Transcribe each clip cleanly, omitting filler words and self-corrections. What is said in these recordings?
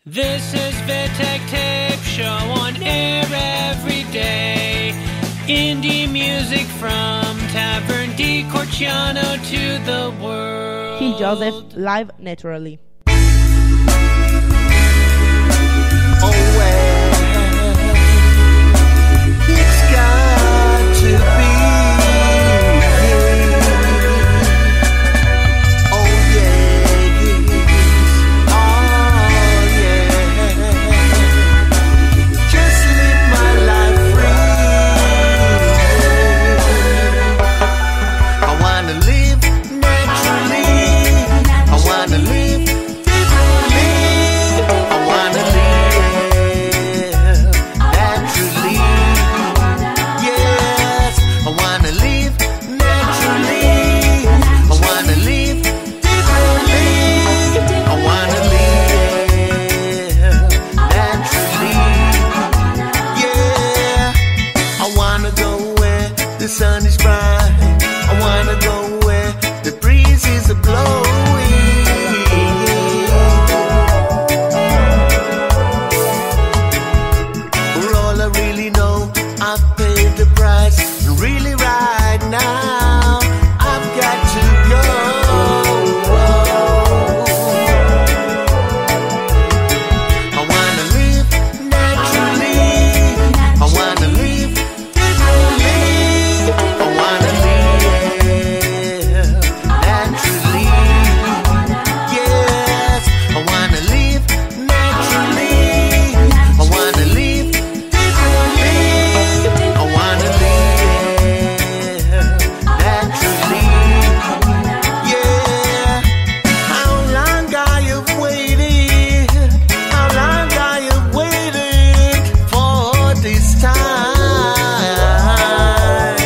This is Vitek Tape Show on air every day. Indie music from Tavern di Corciano to the world. Phil Joseph, live naturally. Oh well, it's got to be. Oh yeah, oh yeah. Just live my life free. I wanna live naturally. I wanna live differently. I wanna live naturally. Yes, I wanna live naturally. I wanna live differently. I wanna live naturally. Yeah, I wanna go where the sun is bright. I wanna go where the breeze is blowing. For all I really know, I've paid the price. And really right now, I've got to go. I wanna live naturally. I wanna live differently. I wanna live naturally. Yes, I wanna live naturally. I wanna live differently. I wanna live naturally. Yeah. How long I have waited? How long I have waited for this time?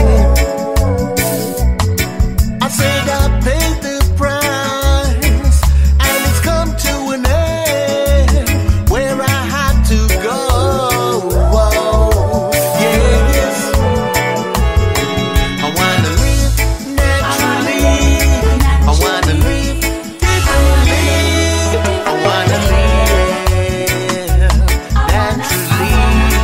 I said I paid the price, and it's come to an end where I had to go. Yes, I wanna live naturally. I wanna live differently. I wanna live naturally.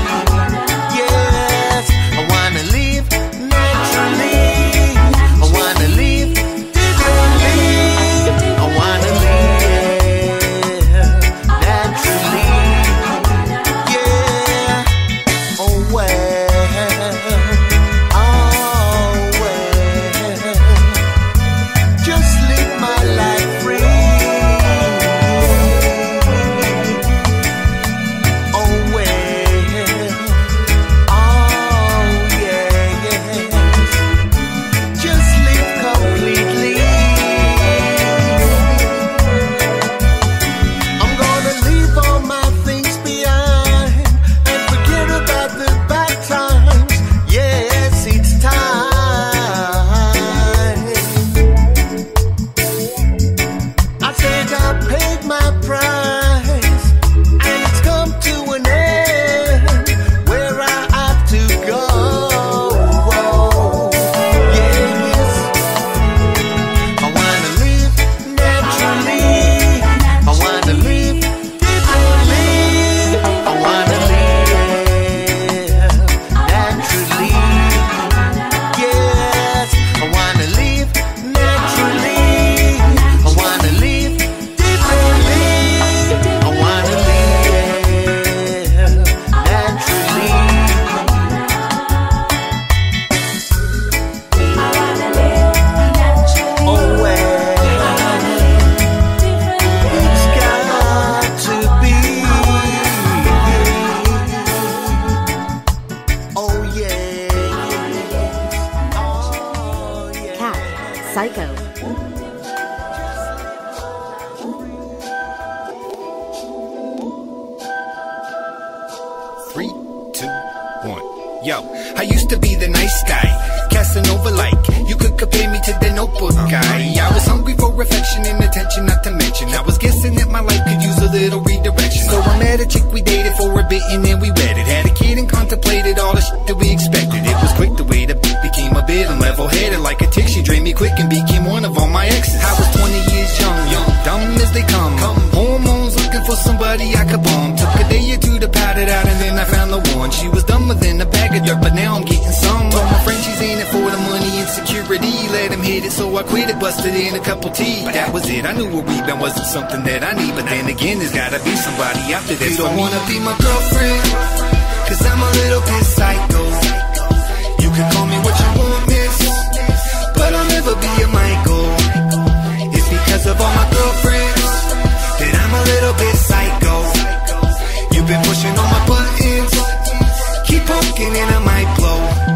Yes, I wanna live naturally. I wanna live differently. I wanna live naturally. Yeah. Oh well. Oh well. Just live my life free. Oh well. Oh yeah. Just live completely. I'm gonna leave all my things behind and forget about the bad times. Yes, it's time. I said I paid my price, and it's come to an end where I have to go. Yes, I wanna live naturally. I wanna live differently. I wanna live naturally. Yes, I wanna live naturally. I wanna live differently. I wanna live naturally. Oh well, it's got to be. Oh yeah. Oh yeah. Cat, Psycho. Three, two, one. Yo, I used to be the nice guy, Casanova like. You could compare me to the Notebook guy. I was hungry for affection and attention, not to mention I was guessing that my life could use a little redirection. So I met a chick, we dated for a bit and then we wedded. Had a kid and contemplated all the shit that we expected. It was quick the way the became a bit unlevel-headed. Like a tick, she drained me quick and became one of all my exes. I was 20 years young, dumb as they come. Hormones looking for somebody I could bomb. Took a day or two to pat it out, and then I found the one. She was dumber than a bag of dirt, but now I'm getting some. Told my friend she's in it for the money and security. Let him hit it, so I quit it, busted in a couple T. That was it, I knew a rebound wasn't something that I need. But then again, there's gotta be somebody out there that's for me. You don't wanna be my girlfriend, cause I'm a little bit psycho. You can call me what you want, miss, but I'll never be a Michael. It's because of all my girlfriends that I'm a little bit psycho. You've been pushing all my buttons, keep poking and I might blow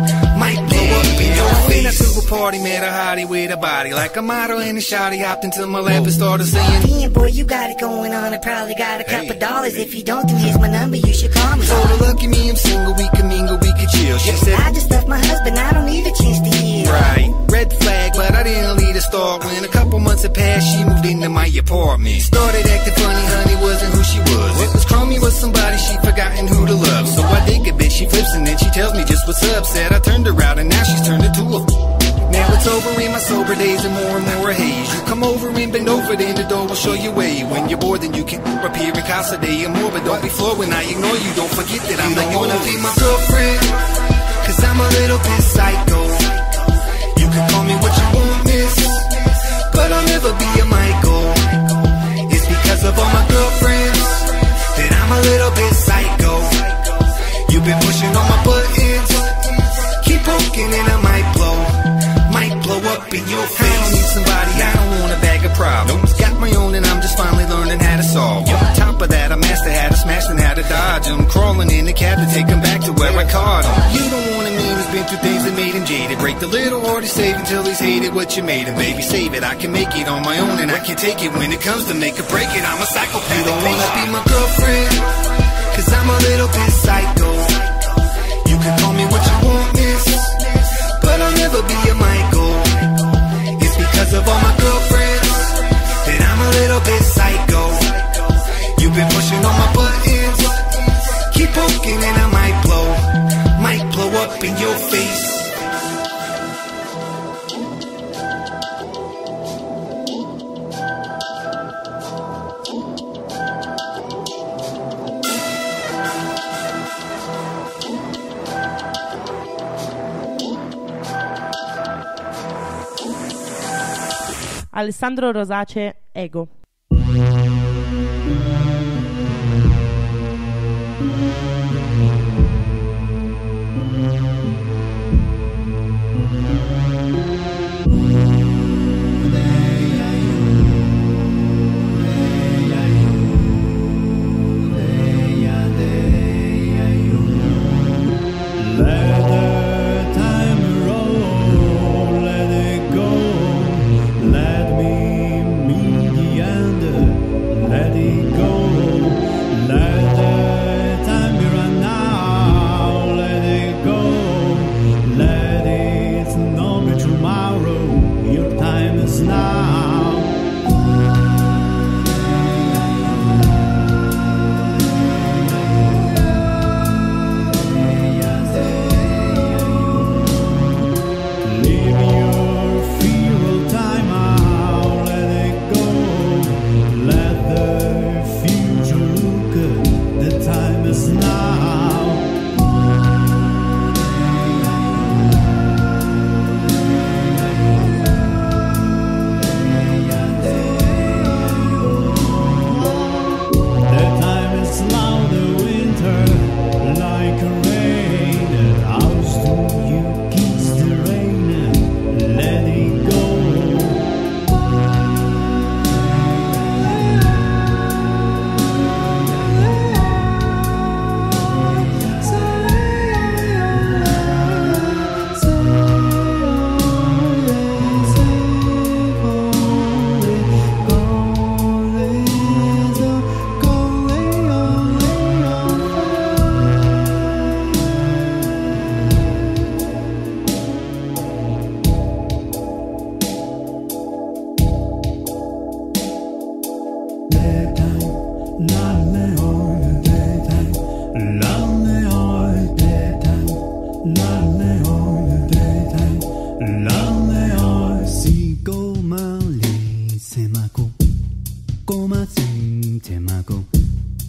up in your face. I went to a party, met a hottie with a body like a model and a shawty. Hopped into my lap and started saying, damn boy, you got it going on. I probably got a couple dollars. If you don't, then here's my number, you should call me. Told her, lucky me, I'm single, we can mingle, we can chill. She said, I just left my husband, I don't need a chance to heal. Right, red flag, but I didn't lead a start. When a couple months had passed, she moved into my apartment. Started acting funny, honey, wasn't who she was. It was crummy, was somebody she forgotten who to love. So I dig a bit, she flips and then she tells me just what's up. Said I turned her out and now she's turned into a now it's over in my sober days and more a haze. You come over and bend over, then the door will show you way. When you're bored, then you can appear in Casa Day and more. But don't be floored when I ignore you. Don't forget that I'm the wanna be my girlfriend, cause I'm a little bit psycho. You can call me what you want, miss, but I'll never be a Michael. It's because of all my girlfriends that I'm a little bit psycho. You've been pushing all my buttons, keep poking and I might blow up in your face. I don't need somebody, I don't want a bag of problems. Got my own and I'm just finally learning how to solve. On top of that, I mastered how to smash and how to dodge them. Crawling in the cab to take them back to where I caught them. You don't want a man who's been through things that made him jaded. Break the little heart he saved until he's hated what you made him. Baby, save it, I can make it on my own and I can take it when it comes to make or break it. I'm a psychopath. You don't wanna be my girlfriend, cause I'm a little bit psycho. You can call me what you want, miss, but I'll never be a Michael. It's because of all my girlfriends that I'm a little bit psycho. You've been pushing all my buttons, keep poking and I might blow up in your face. Alessandro Rosace, Ego. Feel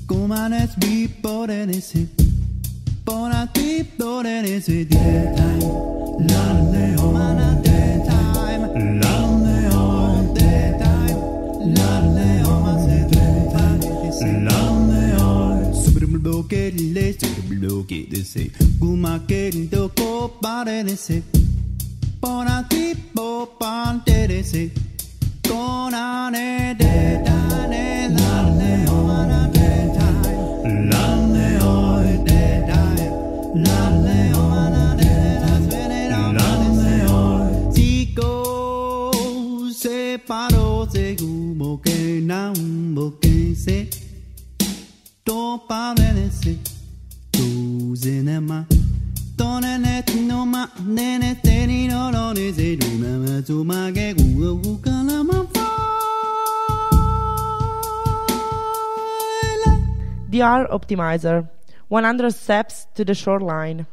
Comanes bipore nese, pona bipore nese, daytime, laleo, mana daytime, laleo, daytime, laleo, mase daytime, laleo, subrubloke le, subrubloke dese, gumake do ko pare nese, pona tipo pante nese, conane daytime, laleo, mana paro se gumo que nambo que se to pare se tu zenema tonene no ma nene teni no no ne se du na tu ma ge gu kala ma fa. DR Optimizer, 100 steps to the shoreline.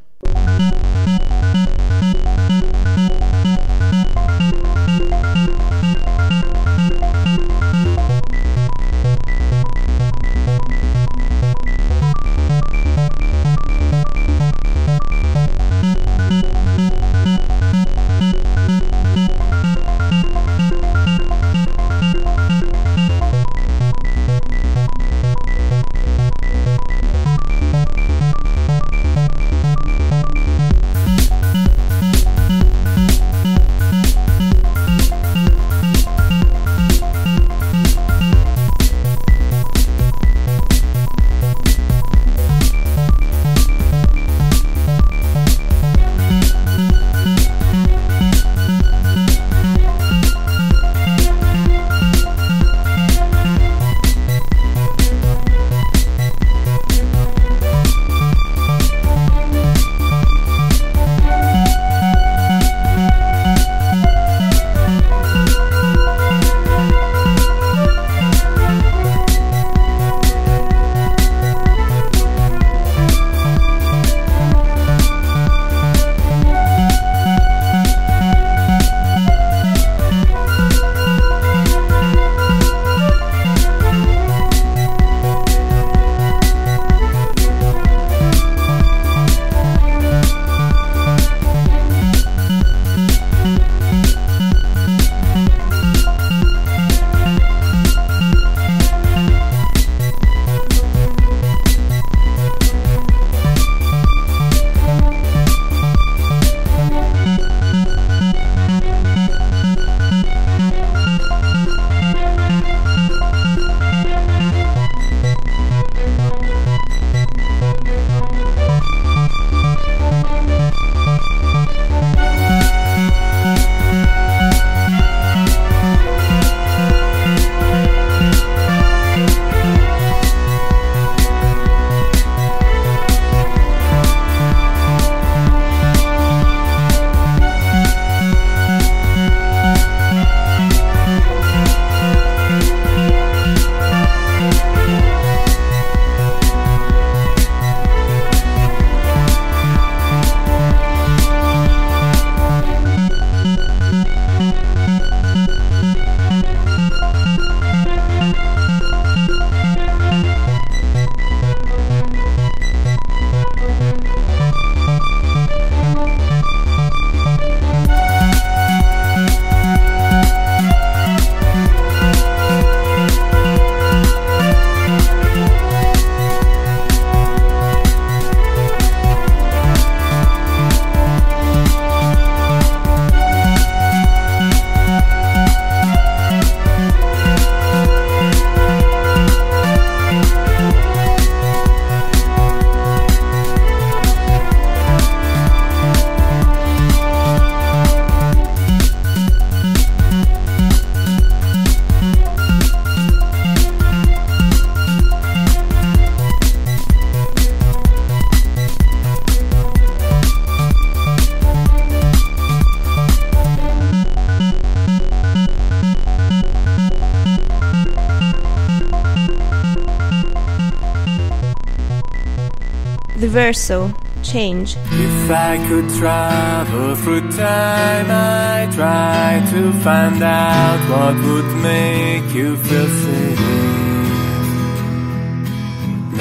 The verso, change. If I could travel through time, I'd try to find out what would make you feel safe.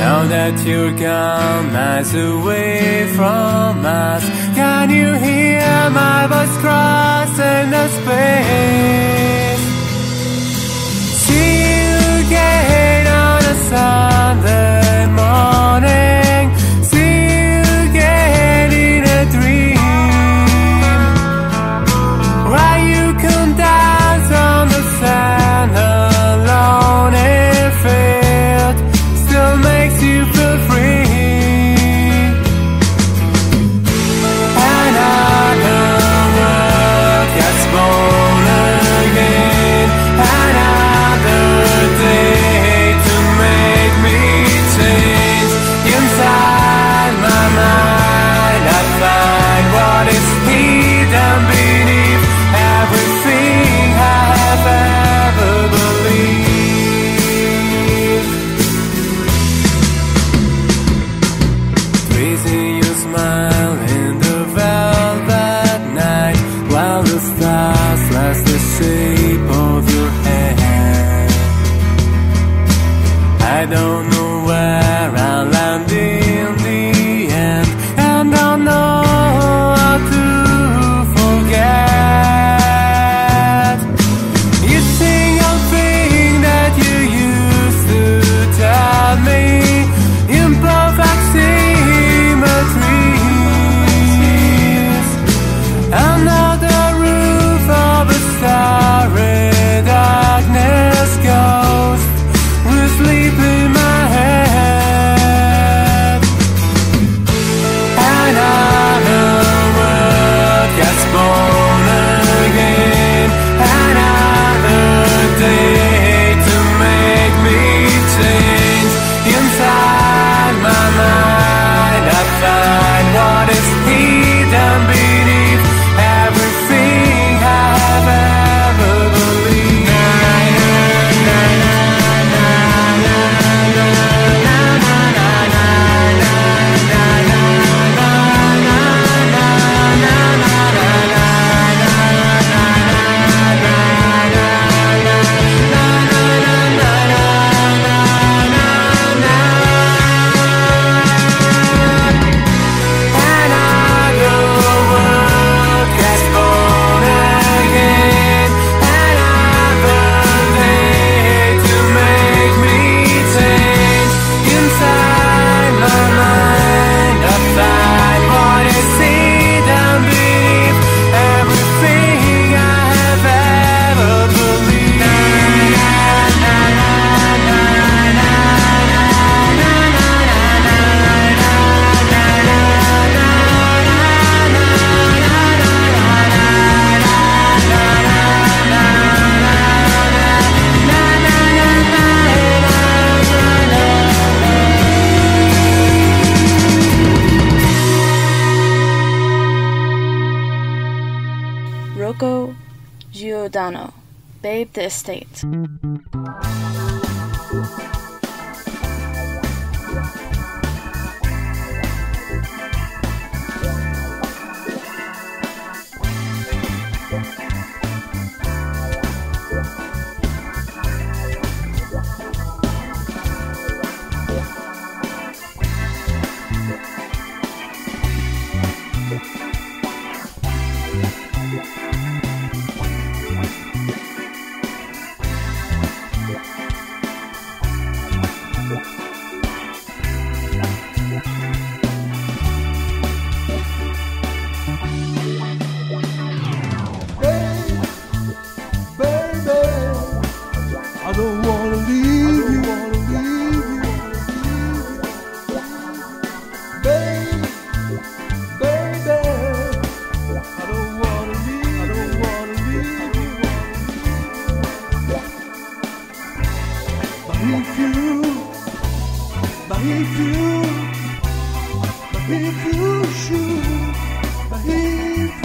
Now that you're gone miles away from us, can you hear my voice crossing the space? See you again on a Sunday morning. See you again in a dream, while you come dance on the sand alone. It feels still makes you feel free. Another world gets born again. Another day to make me change. Inside my mind I find what is hidden beneath everything I have ever believed. Tracing your smile in the velvet night, while the stars last the shape of your head. I don't know where I'll land in the end, and don't know how to forget. You single thing that you used to tell me, imperfect symmetries. Under the roof of a starry darkness, ghost will sleep in my head. Another world gets born again. Another day to make me change. Inside my mind I find what is hidden beneath everything I have ever believed. Another world gets born again. Another day to make me change. Inside my mind I find what is hidden beneath everything I have ever believed. Rocco Giordano, Babe the Estate. I don't wanna leave you. Baby, baby, I don't wanna leave you. But if you should, but if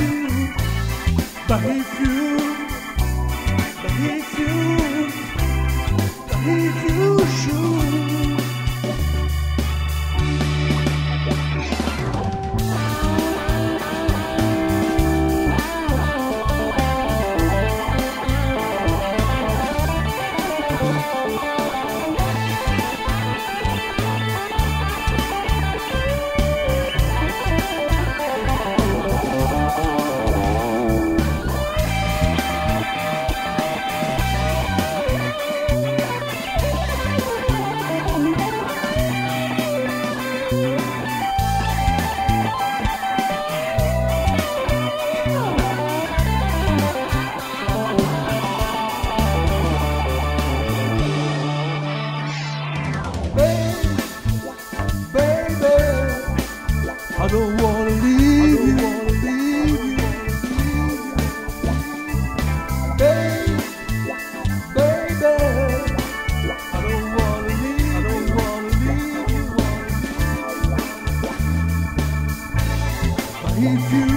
you should. if you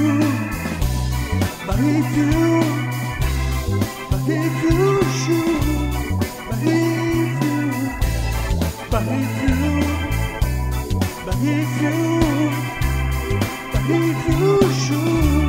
should, but if you should.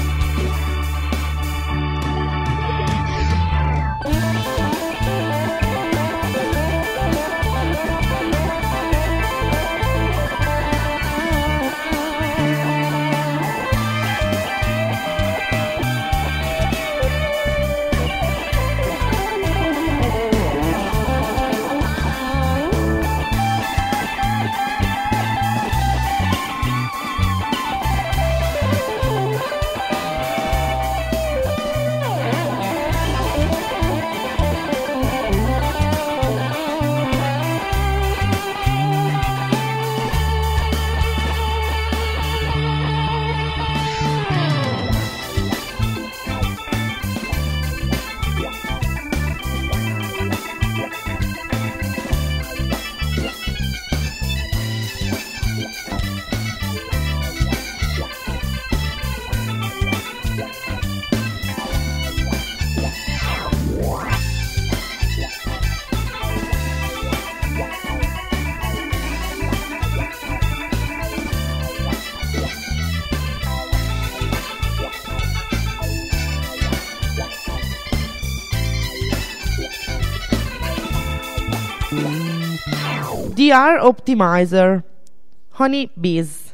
DR Optimizer, Honey Bees.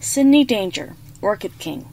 Sidney Danger, Orchid King.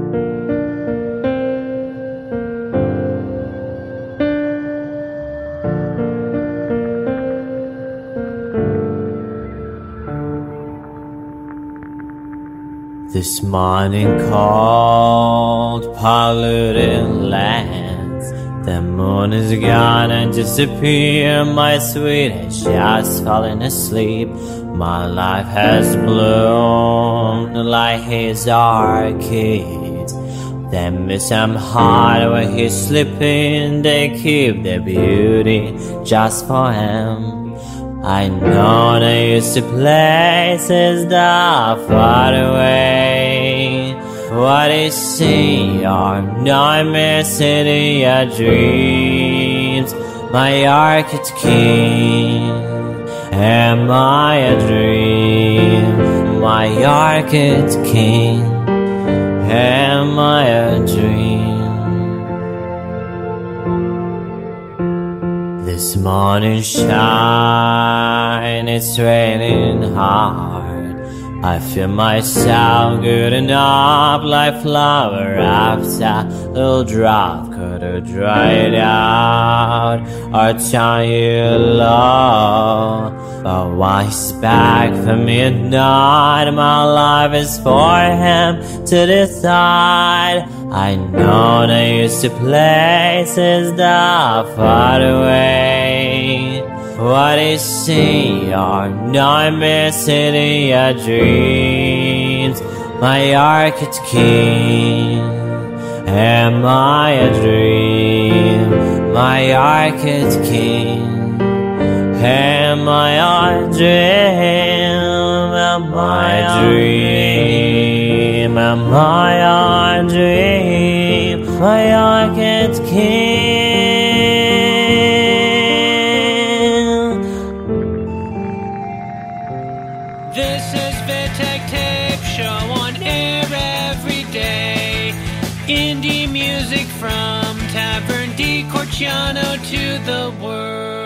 This morning cold, polluted lands. The moon is gone and disappear. My sweet has just fallen asleep. My life has bloomed like his orchids. They miss him hard when he's sleeping. They keep their beauty just for him. I know they used to places that far away. What is see are nightmares in your dreams. My orchid king, am I a dream? My orchid king, am I a dream? This morning shine, it's raining hard. I feel myself good enough like flower after little drop could have dried out or turn you low. But why he's back for midnight? My life is for him to decide. I know they used to places that far away. What is see are nightmares in your dreams. My orchid king, am I a dream? My orchid king, am I a dream? Am I a dream? Am I a dream? My orchid king. This is Vitek Tape Show on air every day. Indie music from Tavern di Corciano to the world.